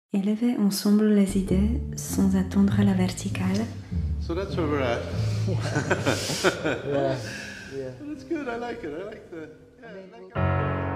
Élever ensemble les idées sans attendre la verticale. So that's where we're at. Yeah, yeah. That's good. I like it. I like the. Yeah, I like